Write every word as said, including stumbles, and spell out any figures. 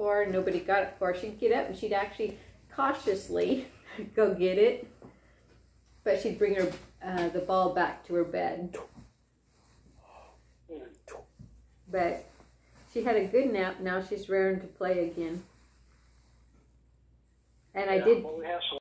for her. Nobody got it for her. She'd get up and she'd actually cautiously go get it. But she'd bring her uh, the ball back to her bed. But she had a good nap. Now she's raring to play again. And I Yeah, did. well, we have some